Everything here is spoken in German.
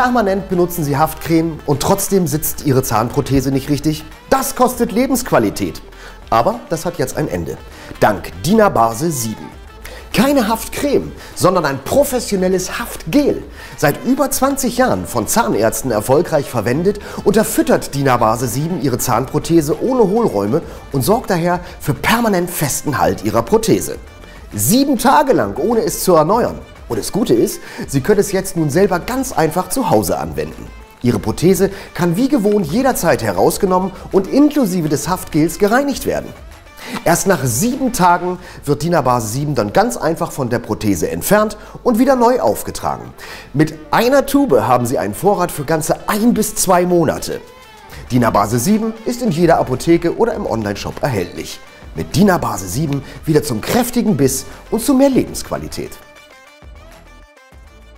Permanent benutzen Sie Haftcreme und trotzdem sitzt Ihre Zahnprothese nicht richtig? Das kostet Lebensqualität. Aber das hat jetzt ein Ende. Dank Dinabase 7. Keine Haftcreme, sondern ein professionelles Haftgel. Seit über 20 Jahren von Zahnärzten erfolgreich verwendet, unterfüttert Dinabase 7 Ihre Zahnprothese ohne Hohlräume und sorgt daher für permanent festen Halt Ihrer Prothese. 7 Tage lang, ohne es zu erneuern. Und das Gute ist, Sie können es jetzt nun selber ganz einfach zu Hause anwenden. Ihre Prothese kann wie gewohnt jederzeit herausgenommen und inklusive des Haftgels gereinigt werden. Erst nach 7 Tagen wird Dinabase 7 dann ganz einfach von der Prothese entfernt und wieder neu aufgetragen. Mit einer Tube haben Sie einen Vorrat für ganze 1 bis 2 Monate. Dinabase 7 ist in jeder Apotheke oder im Onlineshop erhältlich. Mit Dinabase 7 wieder zum kräftigen Biss und zu mehr Lebensqualität.